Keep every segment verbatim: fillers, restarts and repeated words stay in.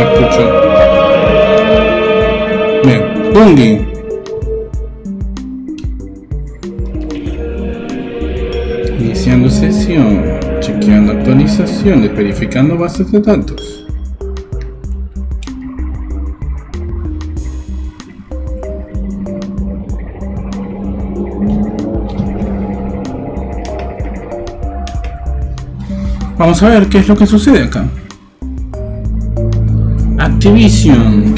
escucho. Bien, Bungie. Iniciando sesión, chequeando actualizaciones, verificando bases de datos. Vamos a ver qué es lo que sucede acá. Activision.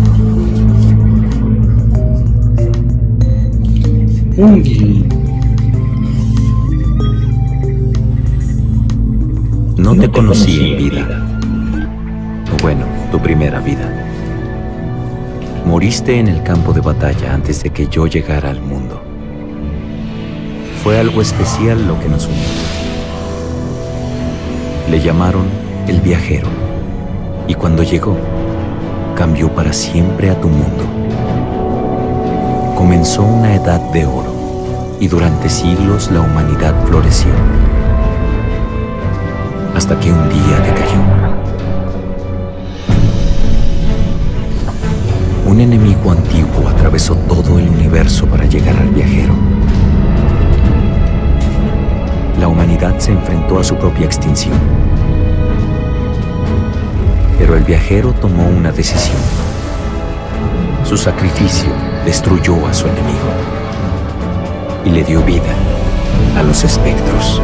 Bungie. No te conocí en vida. Bueno, tu primera vida. Moriste en el campo de batalla antes de que yo llegara al mundo. Fue algo especial lo que nos unió. Le llamaron el viajero, y cuando llegó, cambió para siempre a tu mundo. Comenzó una edad de oro, y durante siglos la humanidad floreció, hasta que un día decayó. Un enemigo antiguo atravesó todo el universo para llegar al viajero. La humanidad se enfrentó a su propia extinción. Pero el viajero tomó una decisión. Su sacrificio destruyó a su enemigo y le dio vida a los espectros.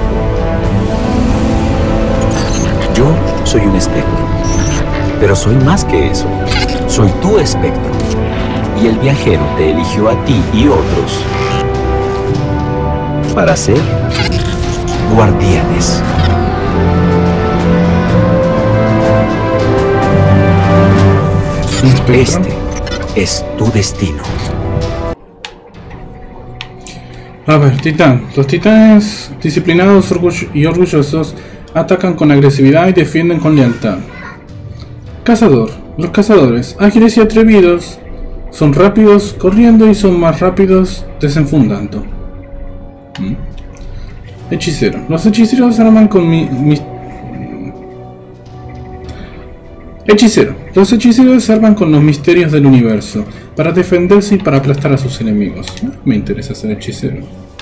Yo soy un espectro, pero soy más que eso. Soy tu espectro. Y el viajero te eligió a ti y otros para ser guardianes. Este es tu destino. A ver, Titán. Los titanes disciplinados y orgullosos atacan con agresividad y defienden con lealtad. Cazador. Los cazadores, ágiles y atrevidos, son rápidos corriendo y son más rápidos desenfundando. ¿Mm? Hechicero. Los hechiceros se arman con mi, mi... Hechicero. Los hechiceros se arman con los misterios del universo para defenderse y para aplastar a sus enemigos. ¿No? Me interesa ser hechicero.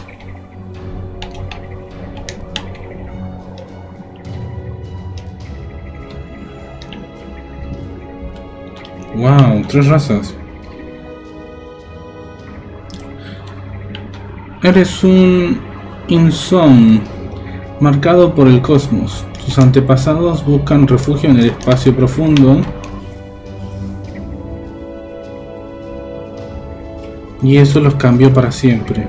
Wow, tres razas. Eres un Inson marcado por el cosmos. Tus antepasados buscan refugio en el espacio profundo. Y eso los cambió para siempre.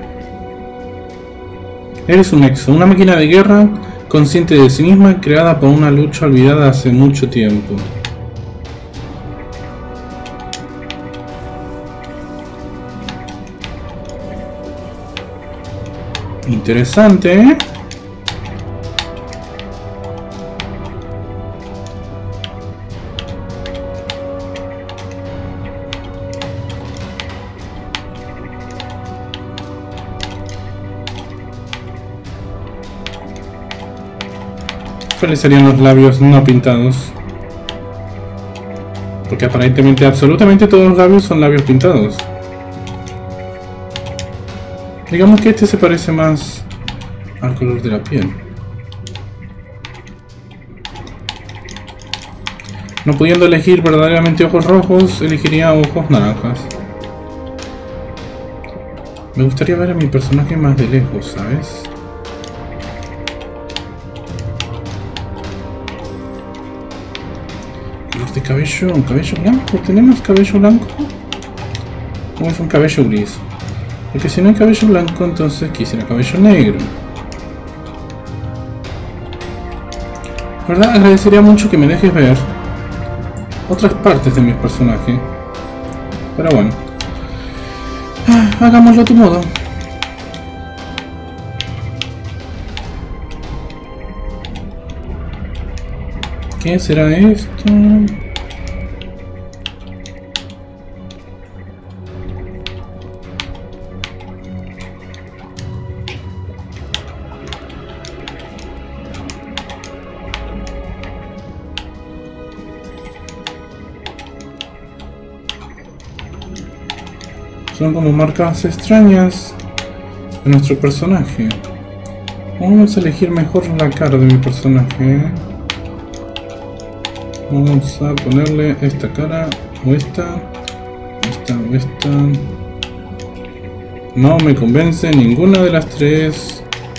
Eres un Exo, una máquina de guerra consciente de sí misma, creada por una lucha olvidada hace mucho tiempo. Interesante, ¿eh? ¿Cuáles serían los labios no pintados? Porque aparentemente absolutamente todos los labios son labios pintados. Digamos que este se parece más al color de la piel. No pudiendo elegir verdaderamente ojos rojos, elegiría ojos naranjas. Me gustaría ver a mi personaje más de lejos, ¿sabes? Los de cabello, cabello blanco, ¿tenemos cabello blanco? ¿O es un cabello gris? Porque si no hay cabello blanco, entonces quisiera cabello negro. ¿Verdad? Agradecería mucho que me dejes ver otras partes de mi personaje. Pero bueno. Ah, hagámoslo a tu modo. ¿Qué será esto? Son como marcas extrañas de nuestro personaje. Vamos a elegir mejor la cara de mi personaje. Vamos a ponerle esta cara o esta, esta o esta. No me convence ninguna de las tres.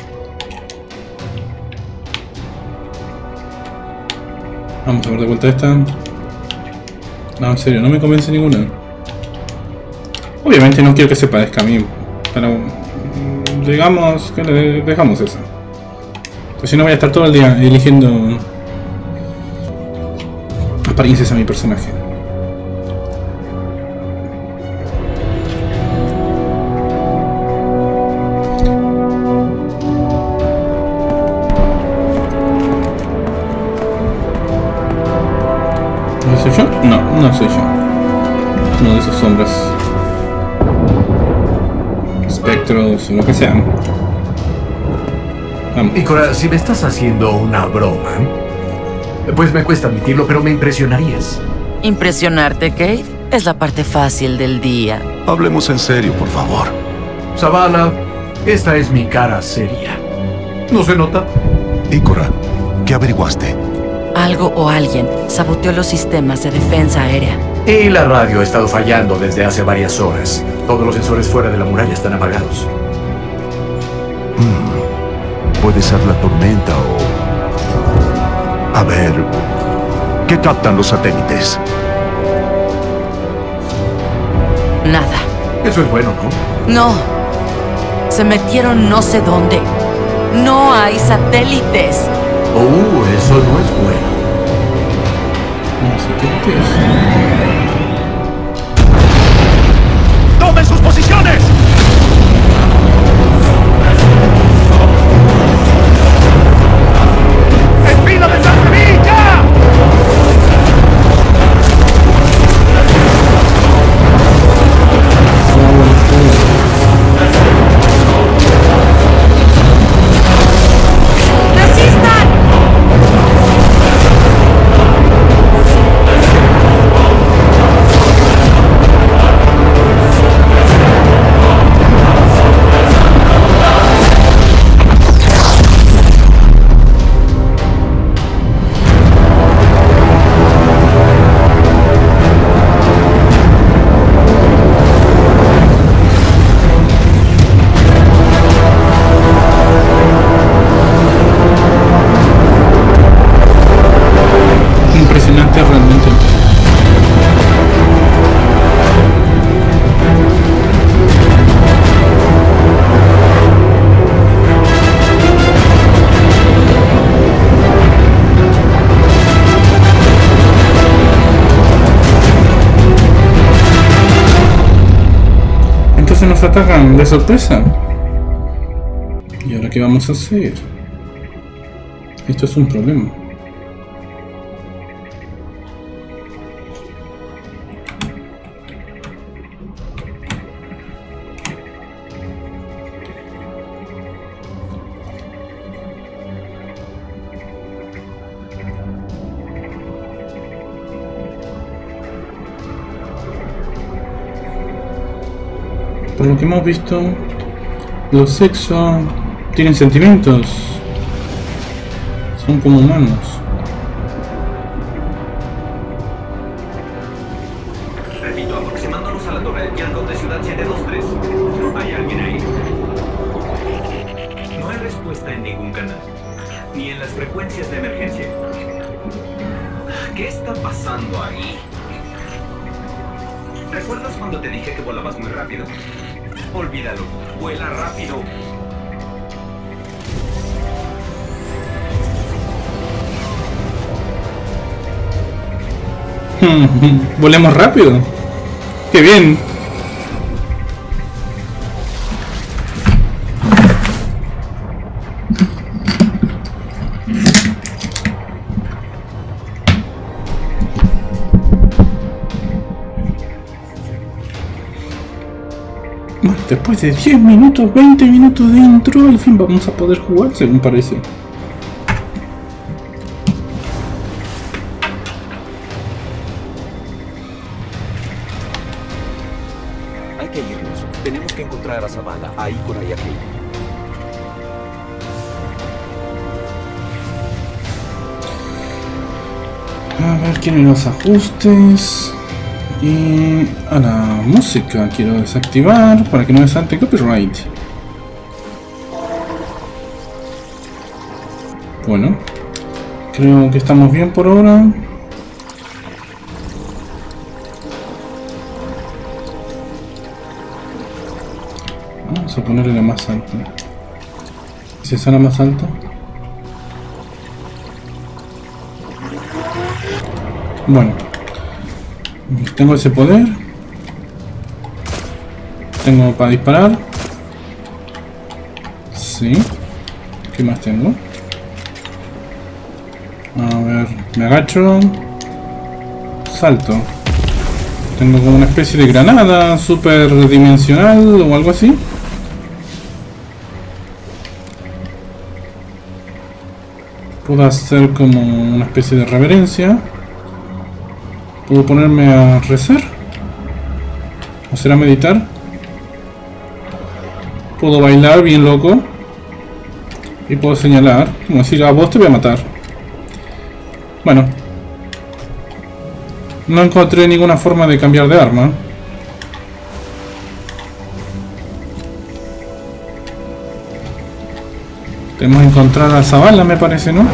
Vamos a ver de vuelta esta. No, en serio, no me convence ninguna. Obviamente no quiero que se parezca a mí, pero digamos que le dejamos esa. Pues si no voy a estar todo el día eligiendo apariencias a mi personaje. ¿No soy yo? No, no soy yo. Uno de esos hombres. Espectros o lo que sean. Vamos. Ikora, si me estás haciendo una broma, pues me cuesta admitirlo, pero me impresionarías. ¿Impresionarte, Cade? Es la parte fácil del día. Hablemos en serio, por favor. Zavala, esta es mi cara seria. ¿No se nota? Ikora, ¿qué averiguaste? Algo o alguien saboteó los sistemas de defensa aérea. Y la radio ha estado fallando desde hace varias horas. Todos los sensores fuera de la muralla están apagados. Hmm. Puede ser la tormenta o... A ver... ¿Qué captan los satélites? Nada. Eso es bueno, ¿no? No. Se metieron no sé dónde. No hay satélites. Oh, eso no es bueno. No sé qué es. ¡Tomen sus posiciones! ¡Espina de San Sevilla! ¡Resistan! Impresionante realmente. Entonces nos atacan de sorpresa. ¿Y ahora qué vamos a hacer? Esto es un problema. Por lo que hemos visto, los sexos tienen sentimientos. Son como humanos. Repito, aproximándonos a la torre del Yankton de Ciudad siete dos tres. ¿Hay alguien ahí? No hay respuesta en ningún canal, ni en las frecuencias de emergencia. ¿Qué está pasando ahí? ¿Recuerdas cuando te dije que volabas muy rápido? Olvídalo, vuela rápido. Volemos rápido. ¡Qué bien! Bueno, después de diez minutos, veinte minutos de intro, al fin vamos a poder jugar, según parece. Hay que irnos. Tenemos que encontrar a Zavala, ahí con Ayaki. A ver, quiero los ajustes. Y a la música quiero desactivar para que no me salte copyright. Bueno, creo que estamos bien por ahora. Vamos a ponerle la más alta. ¿Si es la más alta? Bueno, tengo ese poder. Tengo para disparar. Sí. ¿Qué más tengo? A ver, me agacho. Salto. Tengo como una especie de granada superdimensional o algo así. Puedo hacer como una especie de reverencia. Puedo ponerme a rezar. ¿O será meditar? Puedo bailar bien loco. Y puedo señalar. Como decir, a vos te voy a matar. Bueno. No encontré ninguna forma de cambiar de arma. Tenemos que encontrar a Zavala, me parece, ¿no?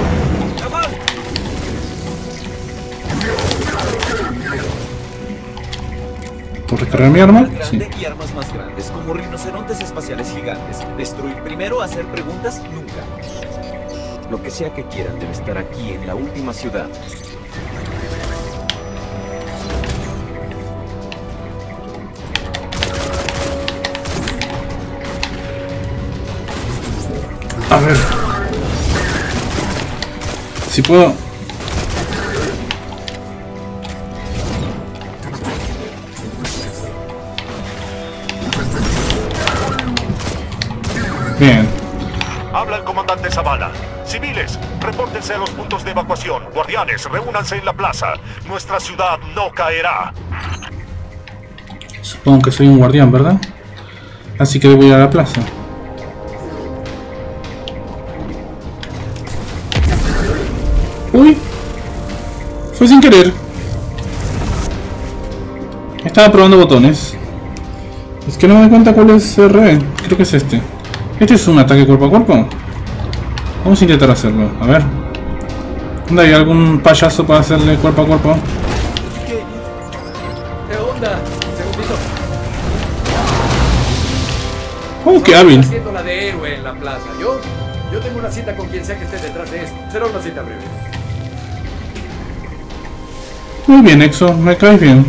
¿Puedo recargar mi arma? Sí. Y armas más grandes, como rinocerontes espaciales gigantes. Destruir primero, hacer preguntas, nunca. Lo que sea que quieran debe estar aquí, en la última ciudad. A ver. Si puedo. Bien. Habla el comandante Zavala. Civiles, repórtense a los puntos de evacuación. Guardianes, reúnanse en la plaza. Nuestra ciudad no caerá. Supongo que soy un guardián, ¿verdad? Así que debo ir a la plaza. Uy, fue sin querer. Estaba probando botones. Es que no me doy cuenta cuál es R. Creo que es este. ¿Este es un ataque cuerpo a cuerpo? Vamos a intentar hacerlo. A ver. ¿Dónde hay algún payaso para hacerle cuerpo a cuerpo? ¿Qué, ¿Qué onda? Segundito. ¡Oh, qué hábil! Haciendo la de héroe en la plaza. Yo, yo tengo una cita con quien sea que esté detrás de esto. Será una cita breve. Muy bien, Exo, me caes bien.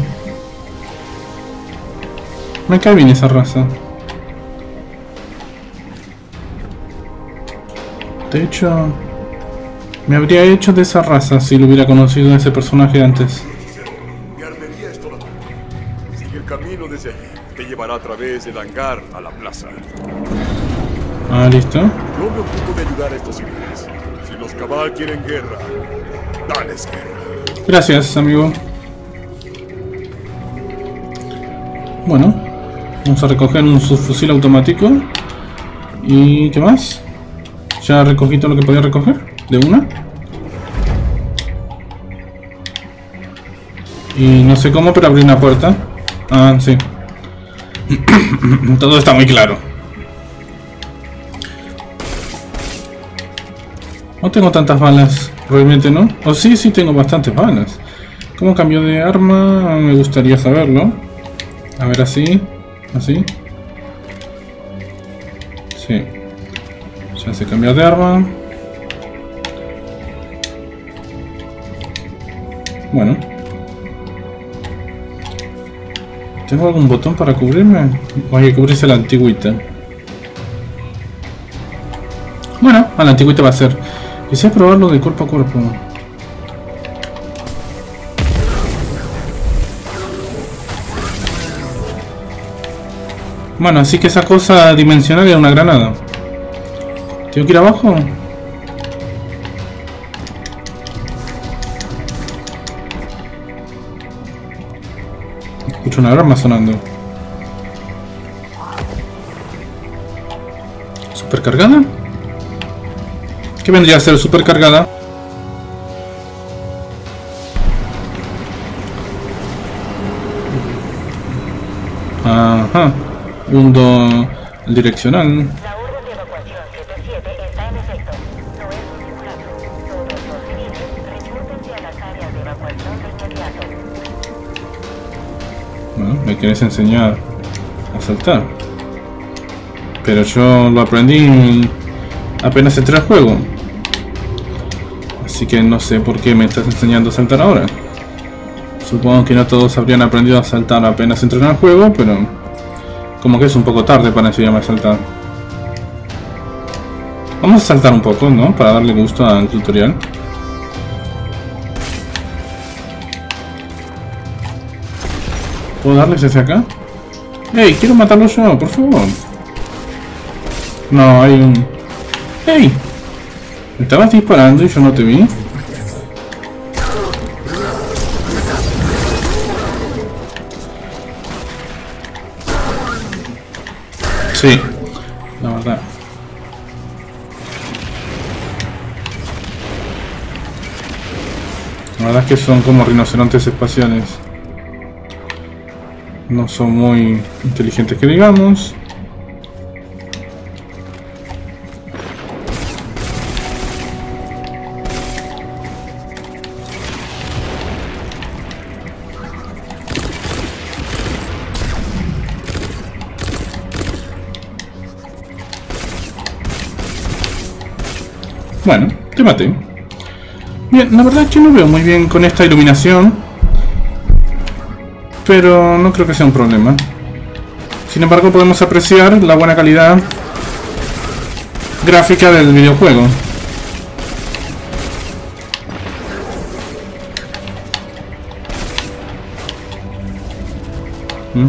Me cae bien esa raza. De hecho, me habría hecho de esa raza si lo hubiera conocido a ese personaje antes. Mi armería es toda. Sigue el camino desde allí. Te llevará a través del hangar a la plaza. Ah, listo. Yo me ocupo de ayudar a estos civiles. Si los Cabal quieren guerra, dales guerra. Gracias, amigo. Bueno, vamos a recoger un subfusil automático. ¿Y qué más? Ya recogí todo lo que podía recoger. De una. Y no sé cómo, pero abrí una puerta. Ah, sí. Todo está muy claro. No tengo tantas balas, realmente no. O sí, sí tengo bastantes balas. ¿Cómo cambio de arma? Me gustaría saberlo. A ver, así. Así. Sí. Ya sé cambiar de arma. Bueno. ¿Tengo algún botón para cubrirme? O hay que cubrirse a la antigüita. Bueno, a la antigüita va a ser. Quise probarlo de cuerpo a cuerpo. Bueno, así que esa cosa dimensional era una granada. ¿Tengo que ir abajo? Escucho una alarma sonando. ¿Supercargada? ¿Qué vendría a ser supercargada? Ajá. Hundo el direccional. La orden de evacuación siete siete está en efecto. No es un simulacro. Todos los civiles, repúrtense a las áreas de evacuación de inmediato. Bueno, me quieres enseñar a saltar. Pero yo lo aprendí apenas entré al juego. Así que no sé por qué me estás enseñando a saltar ahora. Supongo que no todos habrían aprendido a saltar apenas entran al juego, pero como que es un poco tarde para enseñarme a saltar. Vamos a saltar un poco, ¿no? Para darle gusto al tutorial. ¿Puedo darles desde acá? ¡Ey! ¡Quiero matarlo yo! ¡Por favor! No, hay un... ¡Ey! ¿Me estabas disparando y yo no te vi? Sí, la verdad. La verdad es que son como rinocerontes espaciales. No son muy inteligentes que digamos. Bueno, te maté. Bien, la verdad es que no veo muy bien con esta iluminación, pero no creo que sea un problema. Sin embargo, podemos apreciar la buena calidad gráfica del videojuego. ¿Mm?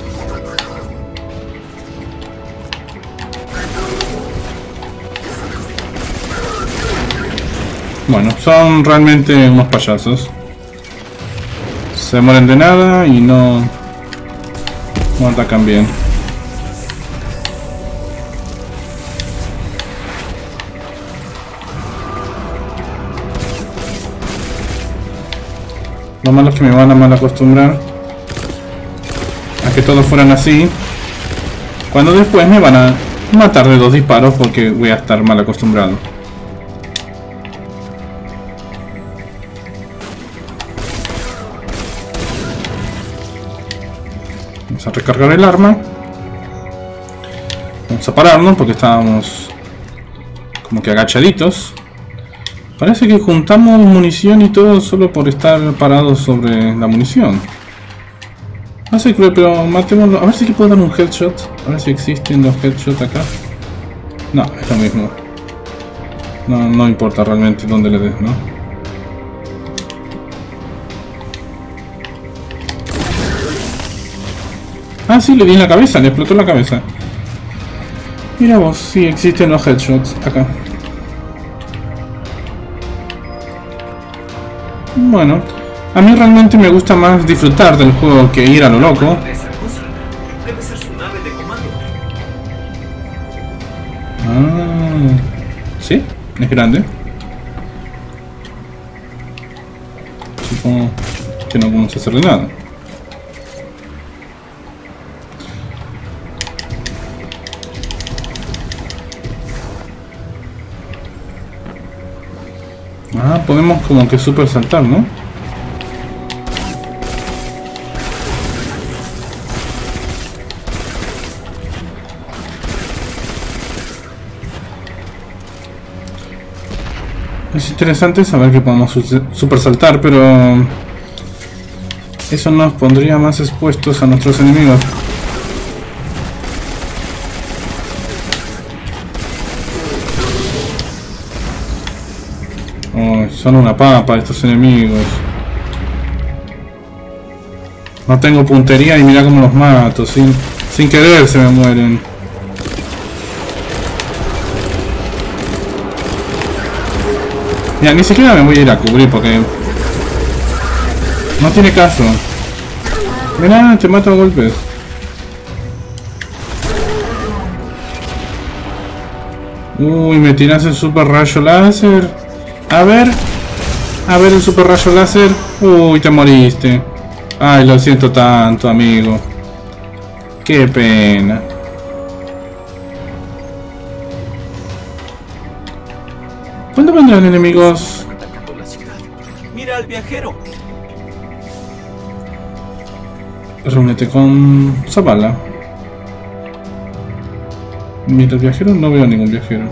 Bueno, son realmente unos payasos. Se mueren de nada y no, no atacan bien. Lo malo es que me van a mal acostumbrar a que todos fueran así, cuando después me van a matar de dos disparos porque voy a estar mal acostumbrado. Vamos a recargar el arma. Vamos a pararnos porque estábamos como que agachaditos. Parece que juntamos munición y todo solo por estar parados sobre la munición. No sé, pero matémoslo. A ver si le puedo dar un headshot. A ver si existen los headshots acá. No, es lo mismo. No, no importa realmente dónde le des, ¿no? Ah, sí, le di en la cabeza, le explotó la cabeza. Mira vos, sí existen los headshots acá. Bueno, a mí realmente me gusta más disfrutar del juego que ir a lo loco. Debe ser su nave de comando. Ah, sí, es grande. Supongo que no podemos hacerle nada. Ah, podemos como que super saltar, ¿no? Es interesante saber que podemos super saltar, pero eso nos pondría más expuestos a nuestros enemigos. Oh, son una papa estos enemigos. No tengo puntería y mira cómo los mato. Sin, sin querer se me mueren. Ya, ni siquiera me voy a ir a cubrir porque no tiene caso. Mira, te mato a golpes. Uy, me tiras el super rayo láser. A ver. A ver el super rayo láser. Uy, te moriste. Ay, lo siento tanto, amigo. Qué pena. ¿Cuándo vendrán enemigos? Mira al viajero. Reúnete con Zavala. Mira el viajero, no veo ningún viajero.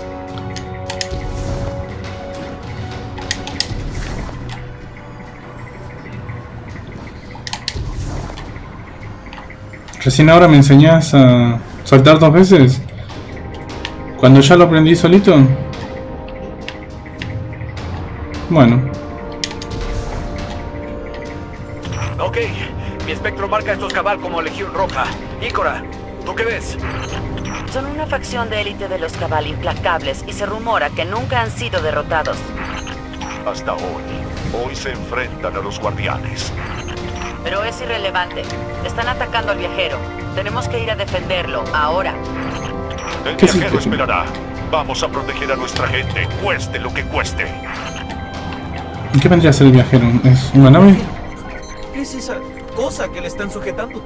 Recién ahora me enseñas a saltar dos veces. Cuando ya lo aprendí solito. Bueno. Ok, mi espectro marca a estos cabal como Legión Roja. Ícora, ¿tú qué ves? Son una facción de élite de los cabal implacables y se rumora que nunca han sido derrotados. Hasta hoy. Hoy se enfrentan a los guardianes. Pero es irrelevante. Están atacando al viajero. Tenemos que ir a defenderlo, ahora. El viajero esperará. Vamos a proteger a nuestra gente, cueste lo que cueste. ¿Qué vendría a ser el viajero? ¿Es una nave? ¿Qué es esa cosa que le están sujetando?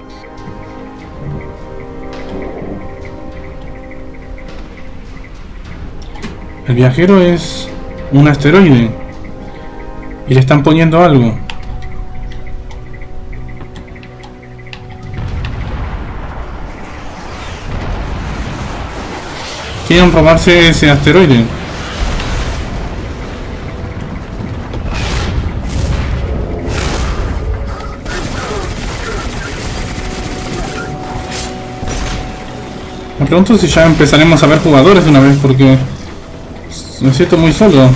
El viajero es un asteroide. Y le están poniendo algo. Quieren robarse ese asteroide. Me pregunto si ya empezaremos a ver jugadores de una vez porque me siento muy solo.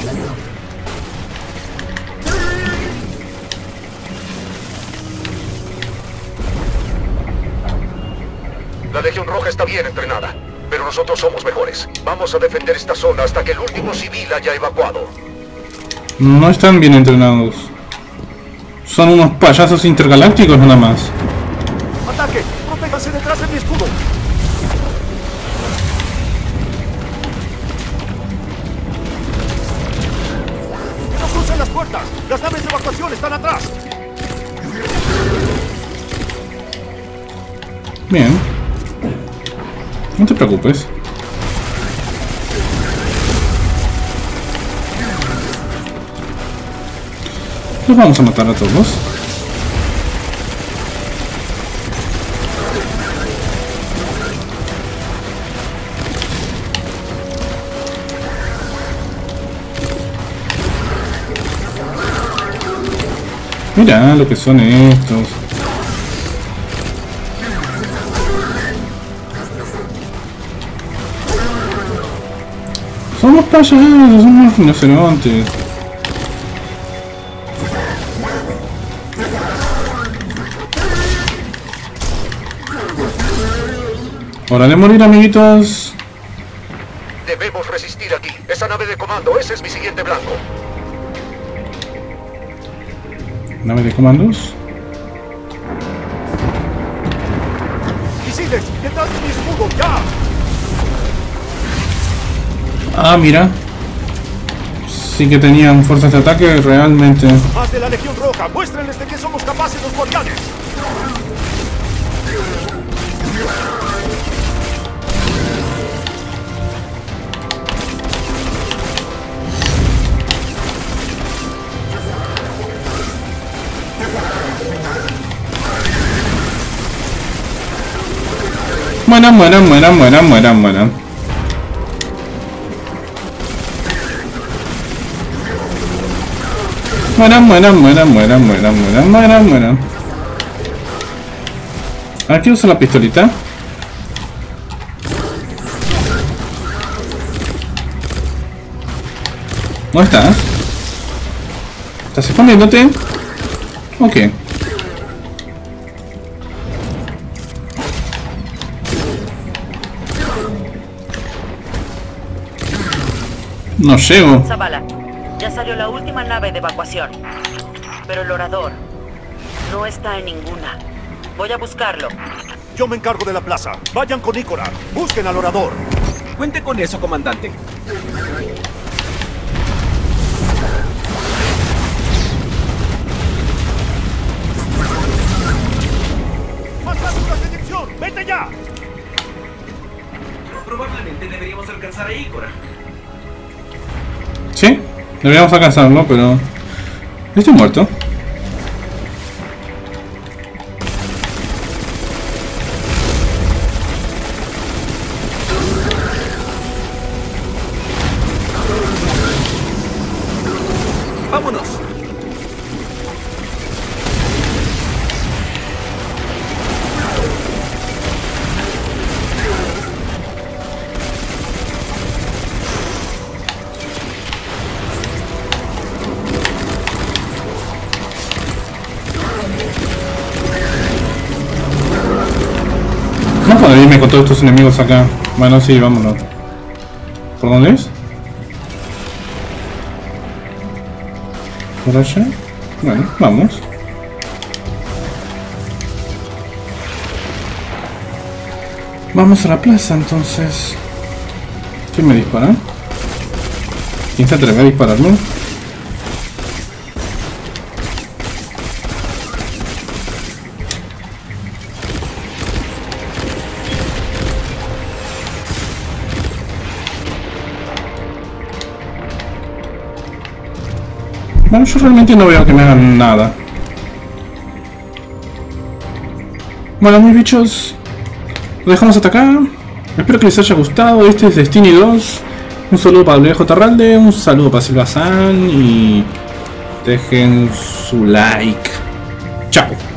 La Legión Roja está bien entrenada, pero nosotros somos mejores. Vamos a defender esta zona hasta que el último civil haya evacuado. No están bien entrenados. Son unos payasos intergalácticos nada más. ¡Ataque! ¡Protéjanse detrás de mi escudo! ¡No crucen las puertas! ¡Las naves de evacuación están atrás! Bien. No te preocupes. Los vamos a matar a todos. Mira lo que son estos. Somos payasos, somos rinocerontes. Hora de morir, amiguitos. Debemos resistir aquí. Esa nave de comando, ese es mi siguiente blanco. Nave de comandos. ¡Misiles! ¡Detrás de mi escudo! ¡Ya! Ah, mira. Sí que tenían fuerzas de ataque realmente. ¡Más de la Legión Roja! ¡Muéstrenles de qué somos capaces los guardianes! Mueran, mueran, mueran, mueran, mueran, mueran. Mueran, mueran, mueran, mueran, mueran, mueran, mueran, mueran. Aquí uso la pistolita. ¿Dónde estás? ¿Estás escondiéndote? Ok. No llego. Zavala, ya salió la última nave de evacuación. Pero el orador no está en ninguna. Voy a buscarlo. Yo me encargo de la plaza. Vayan con Ícora. Busquen al orador. Cuente con eso, comandante. ¡Más rápido la dirección! ¡Vete ya! Probablemente deberíamos alcanzar a Ícora. Sí, deberíamos alcanzarlo, pero... estoy muerto. ¡Vámonos! No puedo irme con todos estos enemigos acá. Bueno, sí, vámonos. ¿Por dónde es? ¿Por allá? Bueno, vamos. Vamos a la plaza entonces. ¿Quién me dispara? ¿Quién se atreve a dispararme? Bueno, yo realmente no veo que me hagan nada. Bueno, mis bichos, lo dejamos hasta acá. Espero que les haya gustado. Este es Destiny dos. Un saludo para W J Ralde, un saludo para Silva San y dejen su like. Chao.